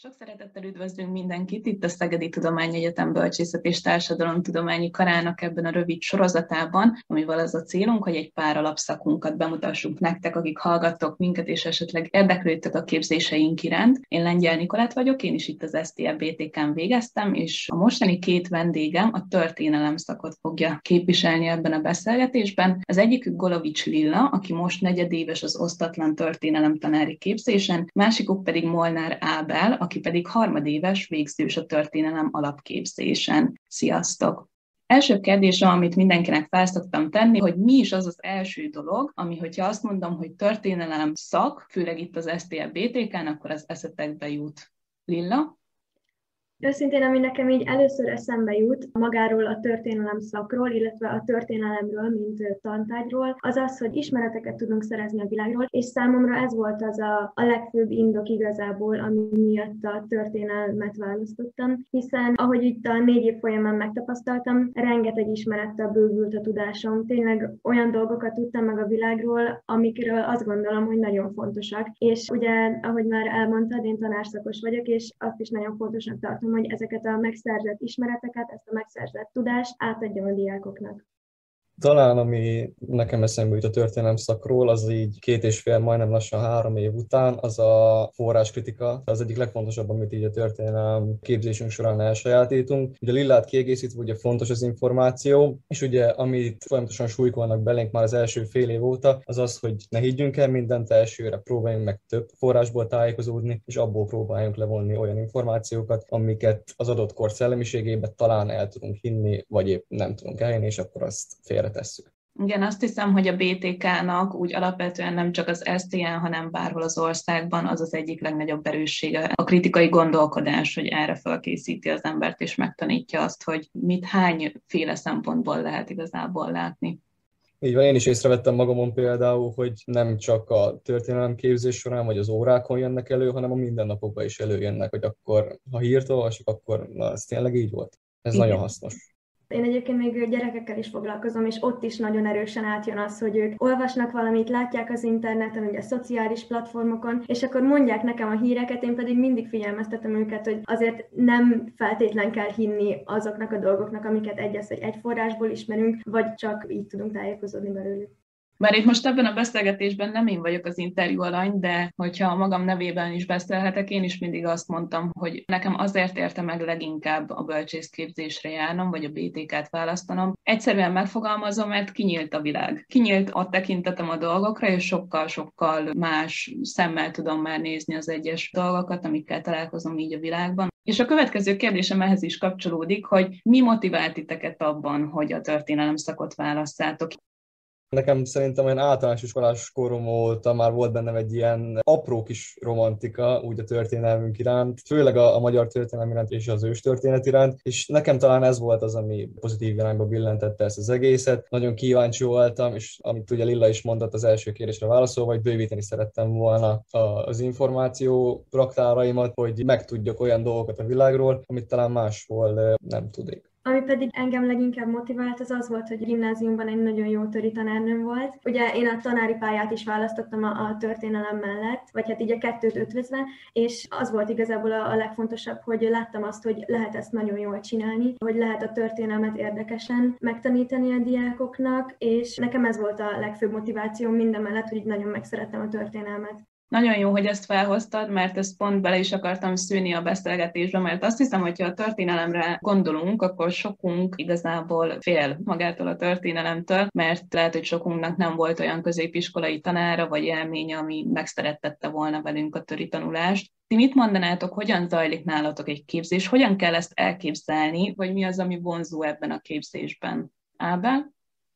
Sok szeretettel üdvözlünk mindenkit itt a Szegedi Tudományegyetem Bölcsészet és Társadalomtudományi Karának ebben a rövid sorozatában, amivel az a célunk, hogy egy pár alapszakunkat bemutassuk nektek, akik hallgattok minket, és esetleg érdeklődtök a képzéseink iránt. Én Lengyel Nikolett vagyok, én is itt az STF-BTK-n végeztem, és a mostani két vendégem a történelem szakot fogja képviselni ebben a beszélgetésben. Az egyikük Golovics Lilla, aki most negyedéves az osztatlan történelemtanári képzésen, másikuk pedig Molnár Ábel, aki pedig harmadéves végzős a történelem alapképzésen. Sziasztok! Első kérdésem, amit mindenkinek fel szoktam tenni, hogy mi is az az első dolog, ami, hogyha azt mondom, hogy történelem szak, főleg itt az STF-BTK-n, akkor az eszetekbe jut. Lilla? Őszintén, ami nekem így először eszembe jut magáról a történelem szakról, illetve a történelemről, mint tantárgyról, az az, hogy ismereteket tudunk szerezni a világról, és számomra ez volt az a legfőbb indok igazából, ami miatt a történelmet választottam, hiszen ahogy itt a 4 év folyamán megtapasztaltam, rengeteg ismerettel bővült a tudásom, tényleg olyan dolgokat tudtam meg a világról, amikről azt gondolom, hogy nagyon fontosak, és ugye, ahogy már elmondtad, én tanárszakos vagyok, és azt is nagyon fontosnak tartom, hogy ezeket a megszerzett ismereteket, ezt a megszerzett tudást átadjam a diákoknak. Talán, ami nekem eszembe jut a történelem szakról, az így 2,5, majdnem lassan 3 év után, az a forráskritika. Az egyik legfontosabb, amit így a történelem képzésünk során elsajátítunk. Ugye Lillát kiegészítve, ugye fontos az információ, és ugye amit folyamatosan súlykolnak belénk már az első fél év óta, az az, hogy ne higgyünk el mindent elsőre, próbáljunk meg több forrásból tájékozódni, és abból próbáljunk levonni olyan információkat, amiket az adott kor szellemiségében talán el tudunk hinni, vagy épp nem tudunk elhinni, és akkor azt félretesszük. Igen, azt hiszem, hogy a BTK-nak úgy alapvetően nem csak az STN, hanem bárhol az országban az az egyik legnagyobb erőssége a kritikai gondolkodás, hogy erre felkészíti az embert, és megtanítja azt, hogy mit hányféle szempontból lehet igazából látni. Így van, én is észrevettem magamon például, hogy nem csak a történelemképzés során, vagy az órákon jönnek elő, hanem a mindennapokban is előjönnek, hogy akkor, ha hírt olvasok, akkor na, ez tényleg így volt. Ez Igen. Nagyon hasznos. Én egyébként még gyerekekkel is foglalkozom, és ott is nagyon erősen átjön az, hogy ők olvasnak valamit, látják az interneten, ugye a szociális platformokon, és akkor mondják nekem a híreket, én pedig mindig figyelmeztetem őket, hogy azért nem feltétlen kell hinni azoknak a dolgoknak, amiket egy forrásból ismerünk, vagy csak így tudunk tájékozódni belőlük. Bár itt most ebben a beszélgetésben nem én vagyok az interjú alany, de hogyha a magam nevében is beszélhetek, én is mindig azt mondtam, hogy nekem azért érte meg leginkább a bölcsészképzésre járnom, vagy a BTK-t választanom. Egyszerűen megfogalmazom, mert kinyílt a világ. Kinyílt a tekintetem a dolgokra, és sokkal-sokkal más szemmel tudom már nézni az egyes dolgokat, amikkel találkozom így a világban. És a következő kérdésem ehhez is kapcsolódik, hogy mi motivált titeket abban, hogy a történelem szakot választátok? Nekem szerintem olyan általános iskolás korom óta már volt bennem egy ilyen apró kis romantika úgy a történelmünk iránt, főleg a magyar történelem iránt és az őstörténet iránt, és nekem talán ez volt az, ami pozitív irányba billentette ezt az egészet. Nagyon kíváncsi voltam, és amit ugye Lilla is mondott az első kérdésre válaszolva, hogy bővíteni szerettem volna az információ raktáraimat, hogy megtudjak olyan dolgokat a világról, amit talán máshol nem tudnék. Ami pedig engem leginkább motivált, az volt, hogy gimnáziumban egy nagyon jó tanárnőm volt. Ugye én a tanári pályát is választottam a történelem mellett, vagy hát így a kettőt ötvözve, és az volt igazából a legfontosabb, hogy láttam azt, hogy lehet ezt nagyon jól csinálni, hogy lehet a történelmet érdekesen megtanítani a diákoknak, és nekem ez volt a legfőbb motiváció minden mellett, hogy nagyon megszerettem a történelmet. Nagyon jó, hogy ezt felhoztad, mert ezt pont bele is akartam szűrni a beszélgetésbe, mert azt hiszem, hogy ha a történelemre gondolunk, akkor sokunk igazából fél magától a történelemtől, mert lehet, hogy sokunknak nem volt olyan középiskolai tanára vagy élménye, ami megszerettette volna velünk a töri tanulást. Ti mit mondanátok, hogyan zajlik nálatok egy képzés, hogyan kell ezt elképzelni, vagy mi az, ami vonzó ebben a képzésben? Ábel?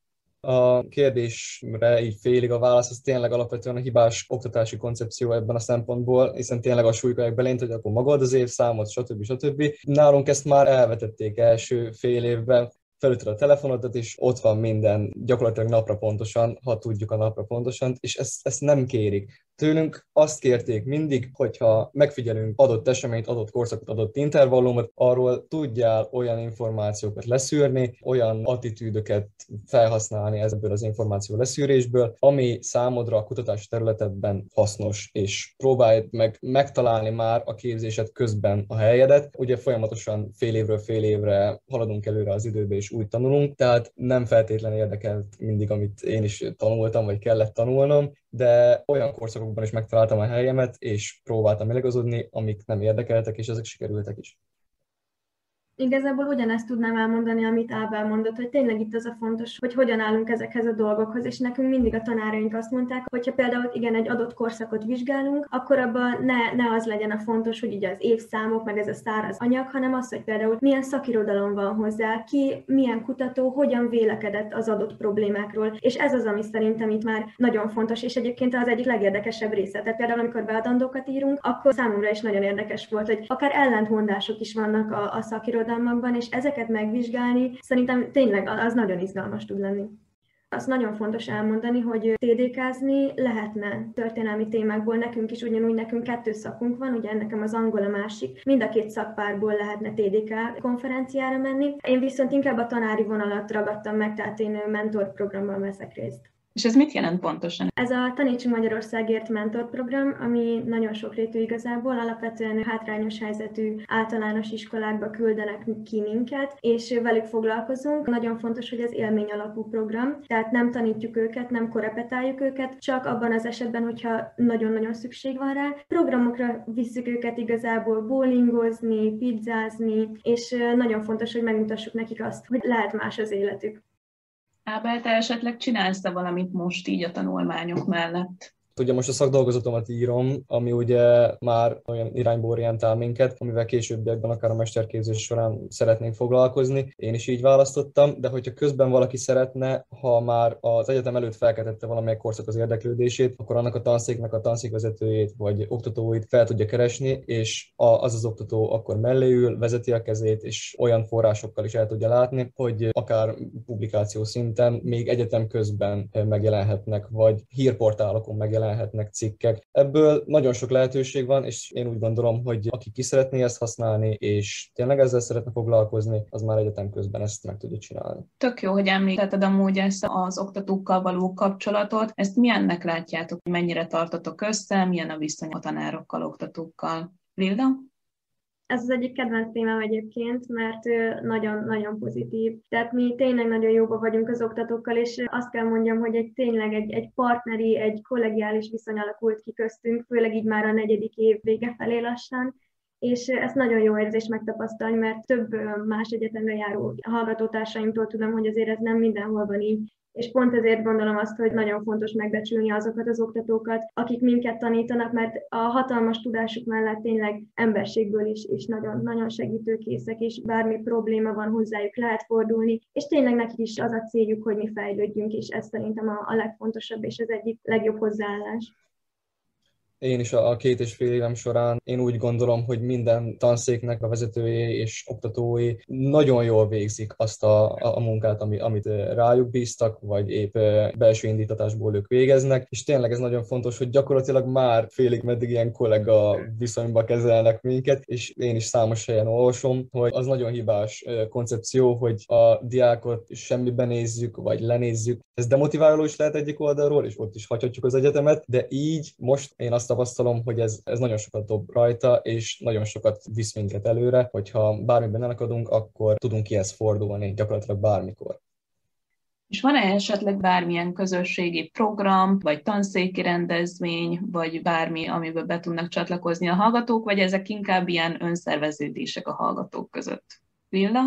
A kérdésre így félig a válasz, az tényleg alapvetően a hibás oktatási koncepció ebben a szempontból, hiszen tényleg a súlykolják belént, hogy akkor magad az évszámot, stb. Nálunk ezt már elvetették első fél évben, felütöd a telefonodat, és ott van minden, gyakorlatilag napra pontosan, ha tudjuk a napra pontosan, és ezt nem kérik. Tőlünk azt kérték mindig, hogyha megfigyelünk adott eseményt, adott korszakot, adott intervallumot, arról tudjál olyan információkat leszűrni, olyan attitűdöket felhasználni ebből az információ leszűrésből, ami számodra a kutatás területedben hasznos, és próbálj meg megtalálni már a képzésed közben a helyedet. Ugye folyamatosan fél évről fél évre haladunk előre az időbe, és úgy tanulunk, tehát nem feltétlenül érdekelt mindig, amit én is tanultam, vagy kellett tanulnom, de olyan korszakokban is megtaláltam a helyemet, és próbáltam eligazodni, amik nem érdekeltek, és ezek sikerültek is. Igazából ugyanezt tudnám elmondani, amit Ábel mondott, hogy tényleg itt az a fontos, hogy hogyan állunk ezekhez a dolgokhoz, és nekünk mindig a tanáraink azt mondták, hogyha például igen, egy adott korszakot vizsgálunk, akkor abban ne az legyen a fontos, hogy ugye az évszámok, meg ez a száraz anyag, hanem az, hogy például milyen szakirodalom van hozzá, ki, milyen kutató, hogyan vélekedett az adott problémákról, és ez az, ami szerintem itt már nagyon fontos, és egyébként az egyik legérdekesebb része. Tehát például, amikor beadandókat írunk, akkor számomra is nagyon érdekes volt, hogy akár ellentmondások is vannak a szakirodalomban, és ezeket megvizsgálni szerintem tényleg az nagyon izgalmas tud lenni. Azt nagyon fontos elmondani, hogy TDK-zni lehetne történelmi témákból, nekünk is ugyanúgy, nekünk 2 szakunk van, ugye nekem az angol a másik, mind a 2 szakpárból lehetne TDK konferenciára menni. Én viszont inkább a tanári vonalat ragadtam meg, tehát én mentorprogramban veszek részt. És ez mit jelent pontosan? Ez a Tanítsunk Magyarországért mentorprogram, ami nagyon sokrétű igazából, alapvetően hátrányos helyzetű általános iskolákba küldenek ki minket, és velük foglalkozunk. Nagyon fontos, hogy ez élmény alapú program, tehát nem tanítjuk őket, nem korepetáljuk őket, csak abban az esetben, hogyha nagyon-nagyon szükség van rá. Programokra visszük őket igazából bowlingozni, pizzázni, és nagyon fontos, hogy megmutassuk nekik azt, hogy lehet más az életük. Ábel, te esetleg csinálsz-e valamit most így a tanulmányok mellett? Ugye most a szakdolgozatomat írom, ami ugye már olyan irányba orientál minket, amivel későbbiekben akár a mesterképzés során szeretnénk foglalkozni. Én is így választottam, de hogyha közben valaki szeretne, ha már az egyetem előtt felkeltette valamelyik korszak az érdeklődését, akkor annak a tanszéknek a tanszékvezetőjét vagy oktatóit fel tudja keresni, és az oktató akkor mellé ül, vezeti a kezét, és olyan forrásokkal is el tudja látni, hogy akár publikáció szinten még egyetem közben megjelenhetnek, vagy hírportálokon megjelenhetnek cikkek. Ebből nagyon sok lehetőség van, és én úgy gondolom, hogy aki ki szeretné ezt használni, és tényleg ezzel szeretne foglalkozni, az már egyetem közben ezt meg tudja csinálni. Tök jó, hogy említetted amúgy ezt az oktatókkal való kapcsolatot. Ezt milyennek látjátok, mennyire tartotok össze, milyen a viszony a tanárokkal, oktatókkal? Lilda? Ez az egyik kedvenc témám egyébként, mert nagyon-nagyon pozitív. Tehát mi tényleg nagyon jóban vagyunk az oktatókkal, és azt kell mondjam, hogy tényleg egy partneri, egy kollegiális viszony alakult ki köztünk, főleg így már a 4. év vége felé lassan, és ezt nagyon jó érzés megtapasztalni, mert több más egyetemre járó hallgatótársaimtól tudom, hogy azért ez nem mindenhol van így. És pont ezért gondolom azt, hogy nagyon fontos megbecsülni azokat az oktatókat, akik minket tanítanak, mert a hatalmas tudásuk mellett tényleg emberségből is nagyon, nagyon segítőkészek, és bármi probléma van hozzájuk, lehet fordulni, és tényleg nekik is az a céljuk, hogy mi fejlődjünk, és ez szerintem a legfontosabb és az egyik legjobb hozzáállás. Én is a 2,5 évem során én úgy gondolom, hogy minden tanszéknek a vezetői és oktatói nagyon jól végzik azt a munkát, amit rájuk bíztak, vagy épp belső indítatásból ők végeznek, és tényleg ez nagyon fontos, hogy gyakorlatilag már félig meddig ilyen kollega viszonyba kezelnek minket, és én is számos helyen olvasom, hogy az nagyon hibás koncepció, hogy a diákot semmiben nézzük, vagy lenézzük. Ez demotiváló is lehet egyik oldalról, és ott is hagyhatjuk az egyetemet, de így most én azt tapasztalom, hogy ez nagyon sokat dob rajta, és nagyon sokat visz minket előre, hogyha bármiben elakadunk, akkor tudunk kihez fordulni gyakorlatilag bármikor. És van-e esetleg bármilyen közösségi program, vagy tanszéki rendezvény, vagy bármi, amiben be tudnak csatlakozni a hallgatók, vagy ezek inkább ilyen önszerveződések a hallgatók között? Lilla?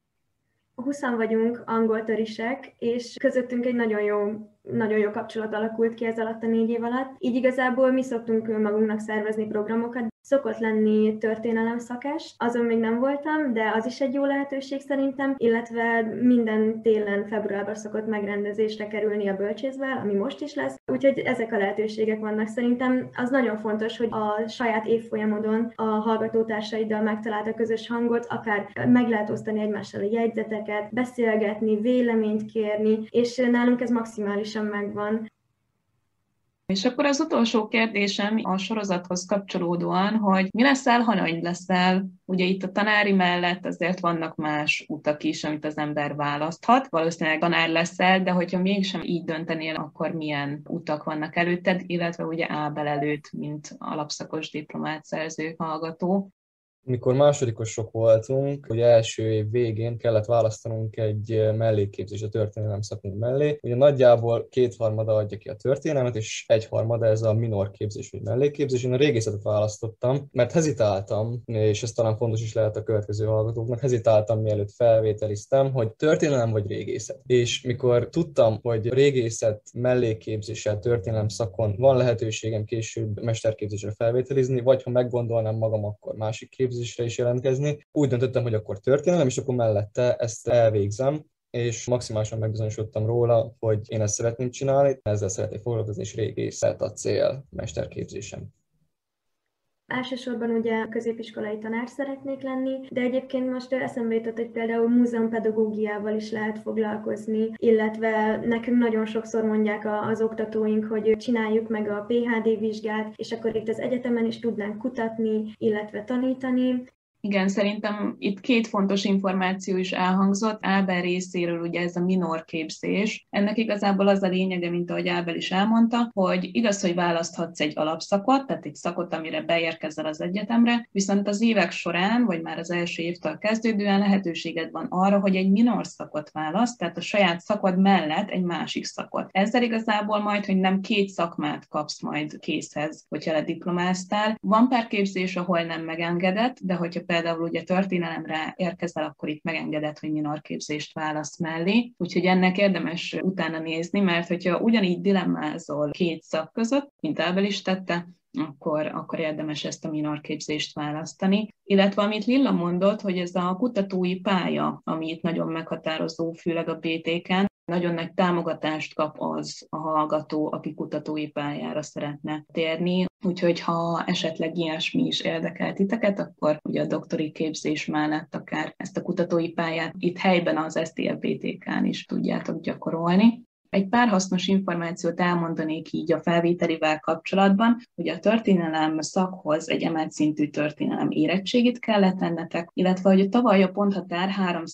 20 vagyunk angoltörisek, és közöttünk egy nagyon jó kapcsolat alakult ki ez alatt a 4 év alatt. Így igazából mi szoktunk magunknak szervezni programokat. Szokott lenni történelem szakás, azon még nem voltam, de az is egy jó lehetőség szerintem, illetve minden télen februárban szokott megrendezésre kerülni a bölcsészvel, ami most is lesz. Úgyhogy ezek a lehetőségek vannak. Szerintem az nagyon fontos, hogy a saját évfolyamodon a hallgatótársaiddal megtalált a közös hangot, akár meg lehet osztani egymással a jegyzeteket, beszélgetni, véleményt kérni, és nálunk ez maximálisan megvan. És akkor az utolsó kérdésem a sorozathoz kapcsolódóan, hogy mi leszel, ha nagy leszel? Ugye itt a tanári mellett azért vannak más utak is, amit az ember választhat. Valószínűleg tanár leszel, de hogyha mégsem így döntenél, akkor milyen utak vannak előtted, illetve ugye Ábel előtt, mint alapszakos diplomát szerző hallgató. Mikor másodikosok voltunk, ugye első év végén kellett választanunk egy mellékképzést a történelem szakunk mellé. Ugye nagyjából kétharmada adja ki a történelmet, és egyharmada ez a minor képzés vagy mellékképzés. Én a régészetet választottam, mert hezitáltam, és ez talán fontos is lehet a következő hallgatóknak, hezitáltam mielőtt felvételiztem, hogy történelem vagy régészet. És mikor tudtam, hogy régészet mellékképzéssel történelem szakon van lehetőségem később mesterképzésre felvételizni, vagy ha meggondolnám magam, akkor másik képzésre is jelentkezni. Úgy döntöttem, hogy akkor történelem, és akkor mellette ezt elvégzem, és maximálisan megbizonyosodtam róla, hogy én ezt szeretném csinálni, ezzel szeretnék foglalkozni, és régészet a cél mesterképzésem. Elsősorban ugye középiskolai tanár szeretnék lenni, de egyébként most eszembe jutott, hogy például múzeumpedagógiával is lehet foglalkozni, illetve nekünk nagyon sokszor mondják az oktatóink, hogy csináljuk meg a PhD vizsgát, és akkor itt az egyetemen is tudnánk kutatni, illetve tanítani. Igen, szerintem itt két fontos információ is elhangzott. Ábel részéről ugye ez a minor képzés. Ennek igazából az a lényege, mint ahogy Ábel is elmondta, hogy igaz, hogy választhatsz egy alapszakot, tehát egy szakot, amire beérkezel az egyetemre, viszont az évek során, vagy már az első évtől kezdődően lehetőséged van arra, hogy egy minor szakot választ, tehát a saját szakod mellett egy másik szakot. Ezzel igazából majd, hogy nem két szakmát kapsz majd készhez, hogyha lediplomáztál. Van pár képzés, ahol nem megengedett, de hogyha például ugye történelemre érkezel, akkor itt megengedett, hogy minor képzést választ mellé. Úgyhogy ennek érdemes utána nézni, mert hogyha ugyanígy dilemmázol két szak között, mint Ábel is tette, akkor érdemes ezt a minor képzést választani. Illetve amit Lilla mondott, hogy ez a kutatói pálya, ami itt nagyon meghatározó, főleg a BTK-n, nagyon nagy támogatást kap az a hallgató, aki kutatói pályára szeretne térni. Úgyhogy ha esetleg ilyesmi is érdekel titeket, akkor ugye a doktori képzés mellett akár ezt a kutatói pályát itt helyben az STF-BTK-n is tudjátok gyakorolni. Egy pár hasznos információt elmondanék így a felvételivel kapcsolatban, hogy a történelem szakhoz egy emelt szintű történelem érettségit kellett tennetek, illetve hogy tavaly a ponthatár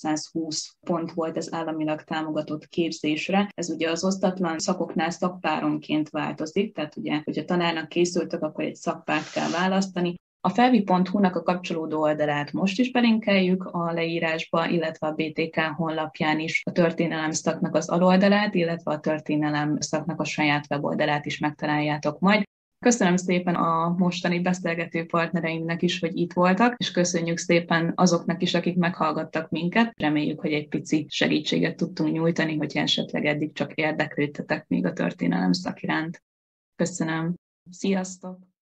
320 pont volt az államilag támogatott képzésre. Ez ugye az osztatlan szakoknál szakpáronként változik, tehát ugye, hogyha tanárnak készültök, akkor egy szakpárt kell választani. A felvi.hu-nak a kapcsolódó oldalát most is belinkeljük a leírásba, illetve a BTK honlapján is a történelem szaknak az aloldalát, illetve a történelem szaknak a saját weboldalát is megtaláljátok majd. Köszönöm szépen a mostani beszélgető partnereimnek is, hogy itt voltak, és köszönjük szépen azoknak is, akik meghallgattak minket. Reméljük, hogy egy pici segítséget tudtunk nyújtani, hogy esetleg eddig csak érdeklődtetek még a történelem szak iránt. Köszönöm. Sziasztok!